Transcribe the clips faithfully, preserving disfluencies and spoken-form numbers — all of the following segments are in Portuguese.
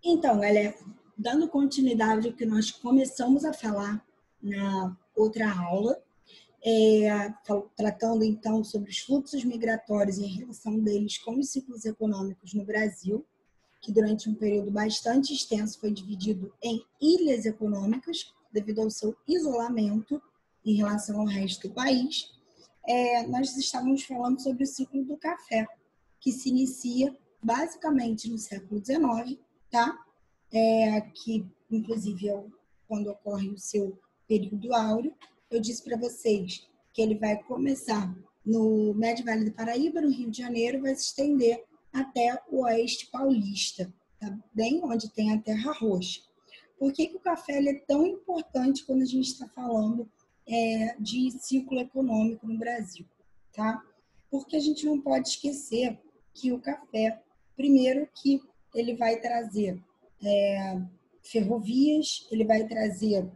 Então, galera, dando continuidade ao que nós começamos a falar na outra aula, é, tratando então sobre os fluxos migratórios e a relação deles com os ciclos econômicos no Brasil, que durante um período bastante extenso foi dividido em ilhas econômicas, devido ao seu isolamento em relação ao resto do país. É, nós estávamos falando sobre o ciclo do café, que se inicia basicamente no século dezenove, tá? É, que inclusive é quando ocorre o seu período áureo. Eu disse para vocês que ele vai começar no Médio Vale do Paraíba, no Rio de Janeiro, vai se estender até o oeste paulista, tá? Bem onde tem a Terra Roxa. Por que, que o café ele é tão importante quando a gente está falando é, de ciclo econômico no Brasil? Tá? Porque a gente não pode esquecer que o café, primeiro que ele vai trazer é, ferrovias, ele vai trazer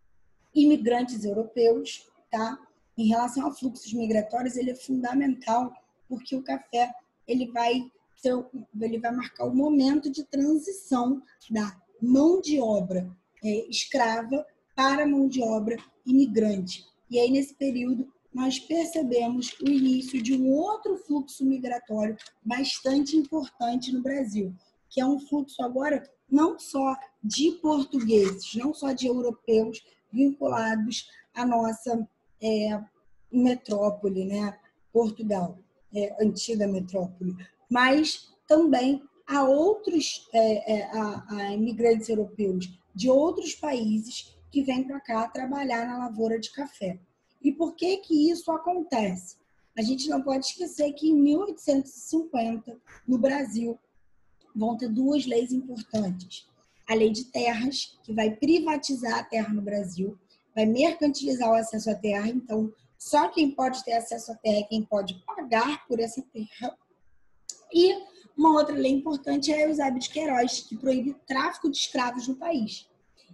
imigrantes europeus, tá? Em relação a fluxos migratórios, ele é fundamental porque o café ele vai ser, ele vai marcar o momento de transição da mão de obra é, escrava para a mão de obra imigrante. E aí nesse período nós percebemos o início de um outro fluxo migratório bastante importante no Brasil, que é um fluxo agora não só de portugueses, não só de europeus vinculados à nossa é, metrópole, né? Portugal, é, antiga metrópole, mas também a outros é, é, a, a imigrantes europeus de outros países que vêm para cá trabalhar na lavoura de café. E por que que isso acontece? A gente não pode esquecer que em mil oitocentos e cinquenta, no Brasil, vão ter duas leis importantes. A lei de terras, que vai privatizar a terra no Brasil, vai mercantilizar o acesso à terra, então só quem pode ter acesso à terra é quem pode pagar por essa terra. E uma outra lei importante é a Eusébio de Queiroz, que proíbe o tráfico de escravos no país.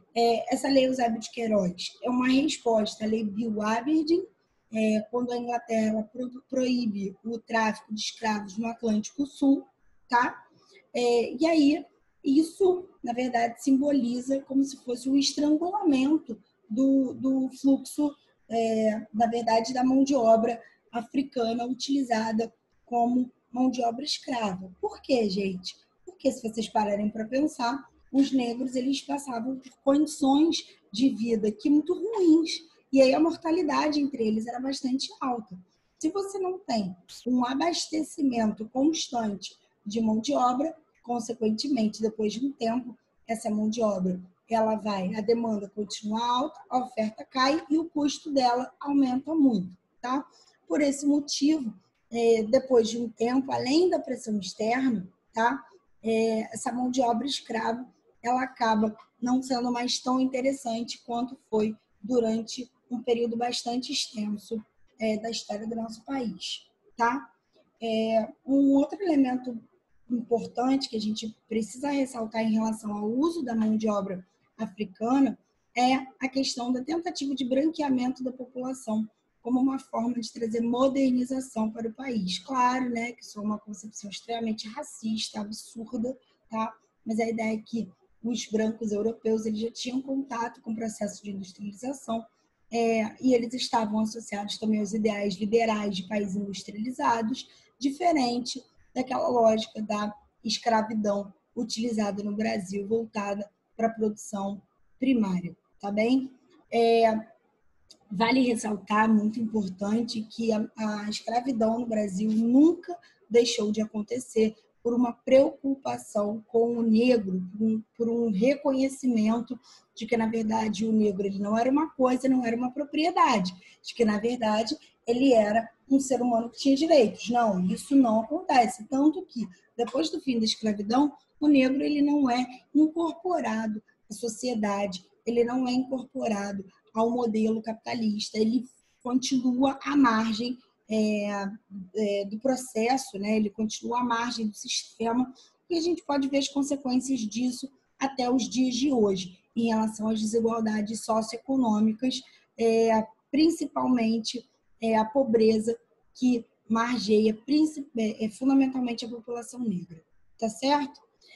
É, essa lei Eusébio de Queiroz é uma resposta à lei Bill Aberdeen, é, quando a Inglaterra pro, proíbe o tráfico de escravos no Atlântico Sul, tá? É, e aí, isso, na verdade, simboliza como se fosse o estrangulamento do, do fluxo, é, na verdade, da mão de obra africana utilizada como mão de obra escrava. Por quê, gente? Porque, se vocês pararem para pensar, os negros eles passavam por condições de vida que muito ruins, e aí a mortalidade entre eles era bastante alta. Se você não tem um abastecimento constante de mão de obra, consequentemente, depois de um tempo, essa mão de obra, ela vai, a demanda continua alta, a oferta cai e o custo dela aumenta muito, tá? Por esse motivo, é, depois de um tempo, além da pressão externa, tá? É, essa mão de obra escrava, ela acaba não sendo mais tão interessante quanto foi durante um período bastante extenso é, da história do nosso país, tá? É, um outro elemento importante que a gente precisa ressaltar em relação ao uso da mão de obra africana é a questão da tentativa de branqueamento da população como uma forma de trazer modernização para o país. Claro, né, que isso é uma concepção extremamente racista, absurda, tá? Mas a ideia é que os brancos europeus eles já tinham contato com o processo de industrialização é, e eles estavam associados também aos ideais liberais de países industrializados, diferente daquela lógica da escravidão utilizada no Brasil, voltada para a produção primária, tá bem? É, vale ressaltar, muito importante, que a, a escravidão no Brasil nunca deixou de acontecer por uma preocupação com o negro, por um, por um reconhecimento de que, na verdade, o negro ele não era uma coisa, não era uma propriedade, de que, na verdade, ele era um ser humano que tinha direitos. Não, isso não acontece. Tanto que, depois do fim da escravidão, o negro ele não é incorporado à sociedade, ele não é incorporado ao modelo capitalista, ele continua à margem é, é, do processo, né? Ele continua à margem do sistema, e a gente pode ver as consequências disso até os dias de hoje, em relação às desigualdades socioeconômicas, é, principalmente é, a pobreza que margeia é, fundamentalmente a população negra, tá certo?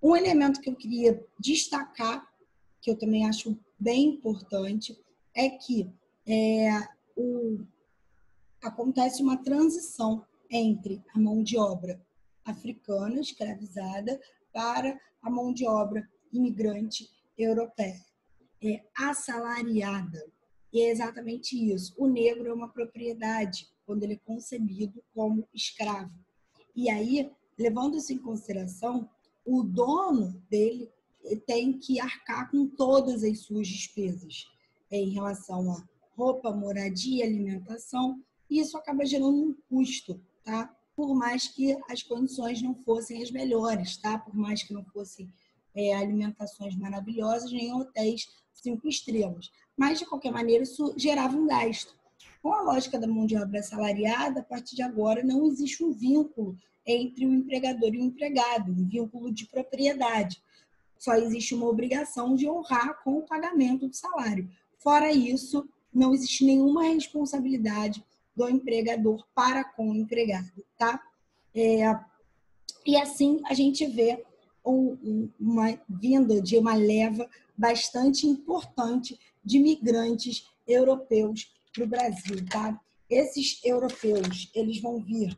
Um elemento que eu queria destacar, que eu também acho bem importante, é que é, o, acontece uma transição entre a mão de obra africana, escravizada, para a mão de obra imigrante europeia, é assalariada. E é exatamente isso. O negro é uma propriedade quando ele é concebido como escravo. E aí, levando isso em consideração, o dono dele tem que arcar com todas as suas despesas em relação a roupa, moradia, alimentação, e isso acaba gerando um custo, tá? Por mais que as condições não fossem as melhores, tá? Por mais que não fossem é, alimentações maravilhosas, nem hotéis cinco estrelas. Mas, de qualquer maneira, isso gerava um gasto. Com a lógica da mão de obra assalariada, a partir de agora não existe um vínculo entre o empregador e o empregado, um vínculo de propriedade. Só existe uma obrigação de honrar com o pagamento do salário. Fora isso, não existe nenhuma responsabilidade do empregador para com o empregado, tá? É, e assim a gente vê uma vinda de uma leva bastante importante de migrantes europeus para o Brasil, tá? Esses europeus, eles vão vir,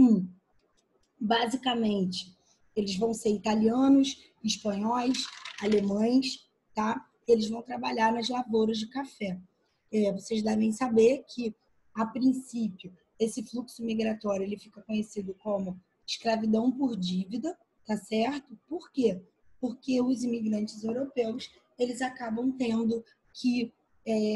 basicamente, eles vão ser italianos, espanhóis, alemães, tá? Eles vão trabalhar nas lavouras de café. É, vocês devem saber que, a princípio, esse fluxo migratório ele fica conhecido como escravidão por dívida, tá certo? Por quê? Porque os imigrantes europeus, eles acabam tendo que, é,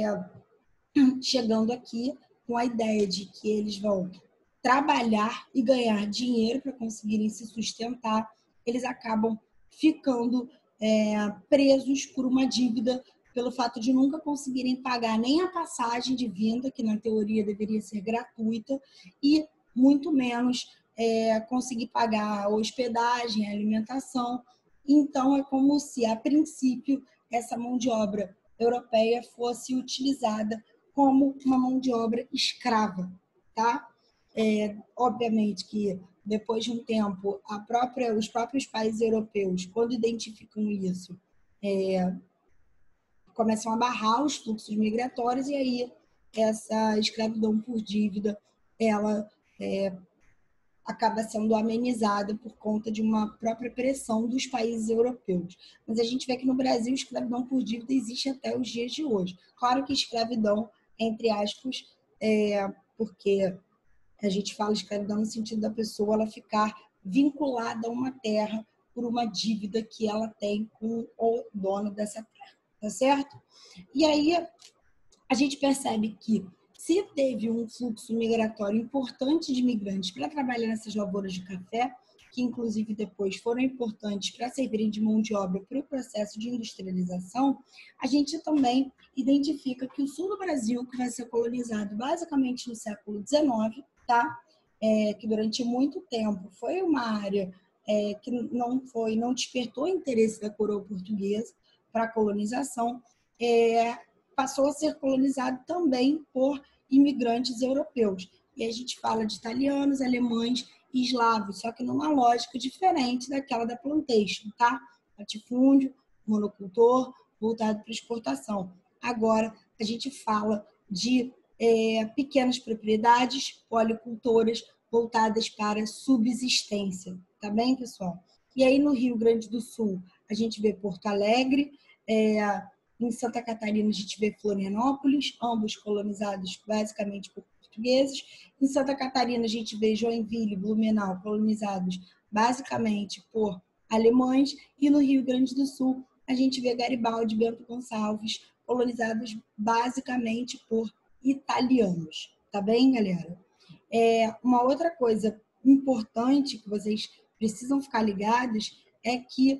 chegando aqui com a ideia de que eles vão trabalhar e ganhar dinheiro para conseguirem se sustentar, eles acabam ficando é, presos por uma dívida pelo fato de nunca conseguirem pagar nem a passagem de vinda, que na teoria deveria ser gratuita, e muito menos é, conseguir pagar a hospedagem, a alimentação. Então, é como se, a princípio, essa mão de obra europeia fosse utilizada como uma mão de obra escrava, tá? É, obviamente que depois de um tempo, a própria, os próprios países europeus, quando identificam isso, é, começam a barrar os fluxos migratórios e aí essa escravidão por dívida, ela é, acaba sendo amenizada por conta de uma própria pressão dos países europeus. Mas a gente vê que no Brasil, escravidão por dívida existe até os dias de hoje. Claro que escravidão, entre aspas, é, porque a gente fala escravidão no sentido da pessoa ela ficar vinculada a uma terra por uma dívida que ela tem com o dono dessa terra, tá certo? E aí a gente percebe que se teve um fluxo migratório importante de imigrantes para trabalhar nessas lavouras de café, que inclusive depois foram importantes para servirem de mão de obra para o processo de industrialização, a gente também identifica que o sul do Brasil, que vai ser colonizado basicamente no século dezenove, tá? É, que durante muito tempo foi uma área é, que não foi, não despertou interesse da coroa portuguesa para a colonização, é, passou a ser colonizado também por imigrantes europeus. E a gente fala de italianos, alemães e eslavos, só que numa lógica diferente daquela da plantation, tá? Latifúndio, monocultor, voltado para exportação. Agora, a gente fala de é, pequenas propriedades, policultoras, voltadas para subsistência. Tá bem, pessoal? E aí, no Rio Grande do Sul, a gente vê Porto Alegre, é, em Santa Catarina, a gente vê Florianópolis, ambos colonizados basicamente por portugueses. Em Santa Catarina, a gente vê Joinville e Blumenau, colonizados basicamente por alemães. E no Rio Grande do Sul, a gente vê Garibaldi e Bento Gonçalves, colonizados basicamente por italianos. Tá bem, galera? É, uma outra coisa importante que vocês precisam ficar ligados é que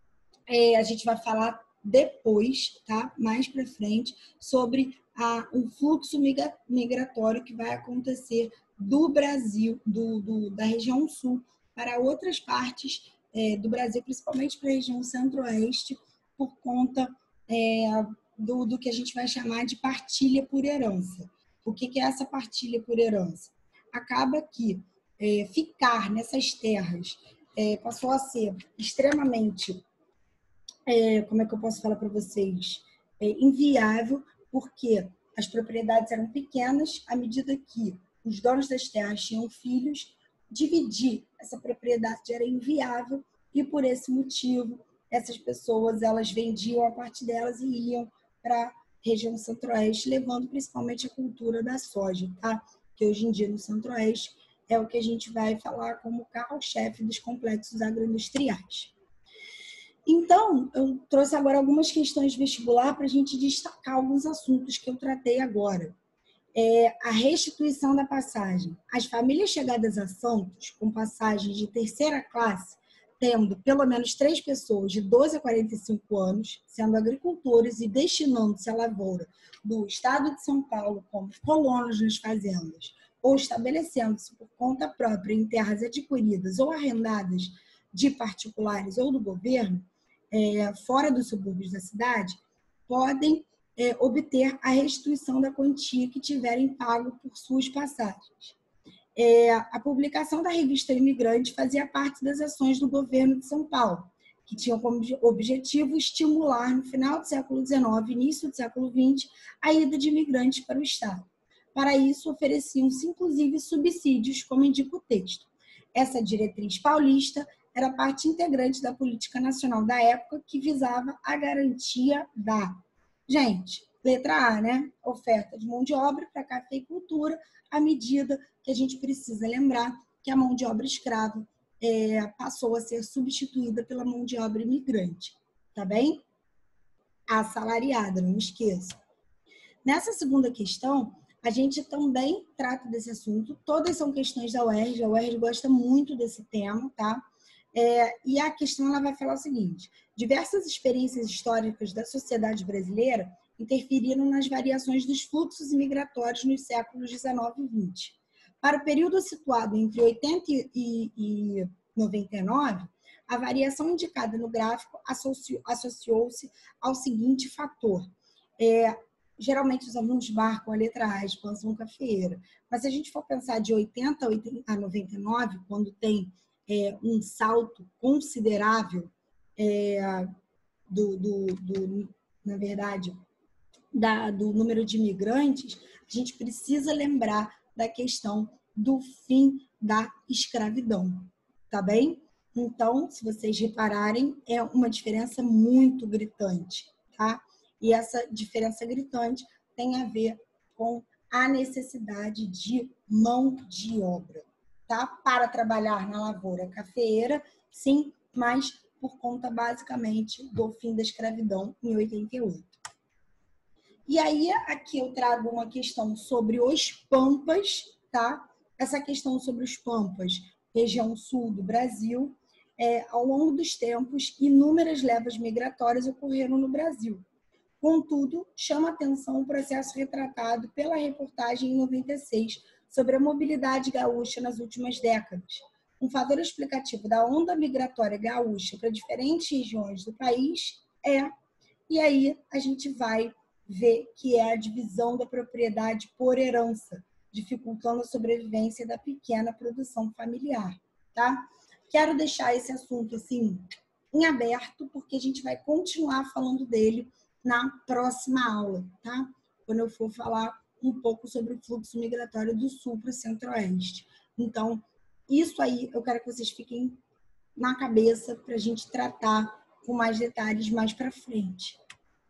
é, a gente vai falar depois, tá? Mais para frente, sobre a, o fluxo migratório que vai acontecer do Brasil, do, do, da região sul, para outras partes é, do Brasil, principalmente para a região centro-oeste, por conta é, do, do que a gente vai chamar de partilha por herança. O que, que é essa partilha por herança? Acaba que é, ficar nessas terras é, passou a ser extremamente, é, como é que eu posso falar para vocês, é, inviável, porque as propriedades eram pequenas, à medida que os donos das terras tinham filhos, dividir essa propriedade era inviável e, por esse motivo, essas pessoas elas vendiam a parte delas e iam para a região centro-oeste, levando principalmente a cultura da soja, tá? Que hoje em dia no centro-oeste é o que a gente vai falar como carro-chefe dos complexos agroindustriais. Então, eu trouxe agora algumas questões de vestibular para a gente destacar alguns assuntos que eu tratei agora. É a restituição da passagem. As famílias chegadas a Santos, com passagem de terceira classe, tendo pelo menos três pessoas de doze a quarenta e cinco anos, sendo agricultores e destinando-se à lavoura do estado de São Paulo como colonos nas fazendas, ou estabelecendo-se por conta própria em terras adquiridas ou arrendadas de particulares ou do governo, é, fora dos subúrbios da cidade, podem é, obter a restituição da quantia que tiverem pago por suas passagens. É, a publicação da revista Imigrante fazia parte das ações do governo de São Paulo, que tinham como objetivo estimular, no final do século dezenove, início do século vinte, a ida de imigrantes para o Estado. Para isso, ofereciam-se, inclusive, subsídios, como indica o texto. Essa diretriz paulista era parte integrante da política nacional da época, que visava a garantia da... Gente, letra A, né? Oferta de mão de obra para cafeicultura, à medida que a gente precisa lembrar que a mão de obra escrava é, passou a ser substituída pela mão de obra imigrante, tá bem? Assalariada, não esqueça. Nessa segunda questão, a gente também trata desse assunto, todas são questões da U E R J, a U E R J gosta muito desse tema, tá? É, e a questão ela vai falar o seguinte: diversas experiências históricas da sociedade brasileira interferiram nas variações dos fluxos migratórios nos séculos dezenove e vinte. Para o período situado entre oitenta e noventa e nove, a variação indicada no gráfico associou-se ao seguinte fator. É, geralmente os alunos marcam a letra A, expansão cafeeira, mas se a gente for pensar de oitenta a noventa e nove, quando tem É, um salto considerável é, do, do, do, na verdade, da, do número de imigrantes, a gente precisa lembrar da questão do fim da escravidão, tá bem? Então, se vocês repararem, é uma diferença muito gritante, tá? E essa diferença gritante tem a ver com a necessidade de mão de obra. Tá? Para trabalhar na lavoura cafeeira, sim, mas por conta basicamente do fim da escravidão em oitenta e oito. E aí aqui eu trago uma questão sobre os Pampas, tá? Essa questão sobre os Pampas, região sul do Brasil, é, ao longo dos tempos, inúmeras levas migratórias ocorreram no Brasil. Contudo, chama atenção o processo retratado pela reportagem em noventa e seis sobre a mobilidade gaúcha nas últimas décadas. Um fator explicativo da onda migratória gaúcha para diferentes regiões do país é, e aí a gente vai ver que é a divisão da propriedade por herança, dificultando a sobrevivência da pequena produção familiar, tá? Quero deixar esse assunto assim em aberto, porque a gente vai continuar falando dele na próxima aula, tá? Quando eu for falar um pouco sobre o fluxo migratório do sul para o centro-oeste. Então, isso aí eu quero que vocês fiquem na cabeça para a gente tratar com mais detalhes mais para frente.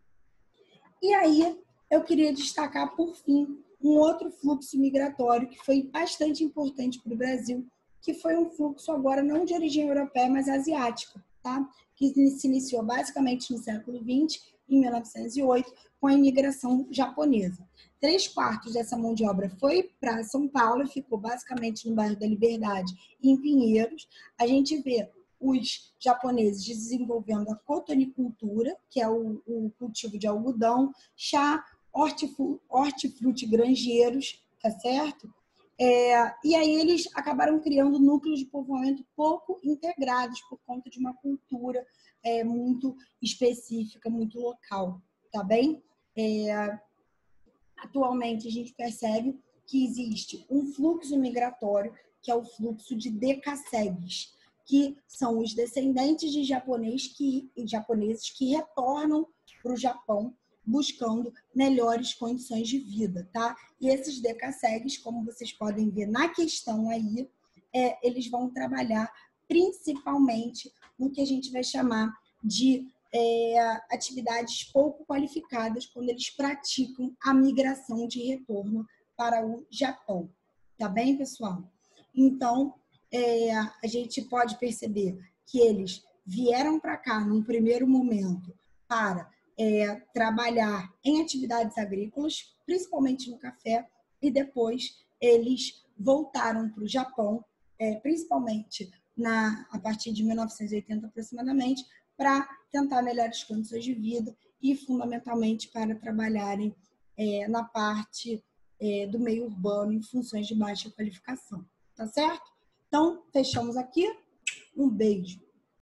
E aí, eu queria destacar, por fim, um outro fluxo migratório que foi bastante importante para o Brasil, que foi um fluxo agora não de origem europeia, mas asiática, tá? Que se iniciou basicamente no século vinte, em mil novecentos e oito, com a imigração japonesa. Três quartos dessa mão de obra foi para São Paulo e ficou basicamente no bairro da Liberdade e em Pinheiros. A gente vê os japoneses desenvolvendo a cotonicultura, que é o, o cultivo de algodão, chá, hortifruti granjeiros, tá certo? É, e aí eles acabaram criando núcleos de povoamento pouco integrados por conta de uma cultura é, muito específica, muito local, tá bem? É, atualmente a gente percebe que existe um fluxo migratório, que é o fluxo de decassegues, que são os descendentes de japonês que, japoneses que retornam para o Japão buscando melhores condições de vida, tá? E esses decassegues, como vocês podem ver na questão aí, é, eles vão trabalhar principalmente no que a gente vai chamar de é, atividades pouco qualificadas quando eles praticam a migração de retorno para o Japão. Tá bem, pessoal? Então, é, a gente pode perceber que eles vieram para cá num primeiro momento para é, trabalhar em atividades agrícolas, principalmente no café, e depois eles voltaram para o Japão, é, principalmente na, a partir de mil novecentos e oitenta aproximadamente, para tentar melhores condições de vida e, fundamentalmente, para trabalharem é, na parte é, do meio urbano em funções de baixa qualificação. Tá certo? Então, fechamos aqui. Um beijo.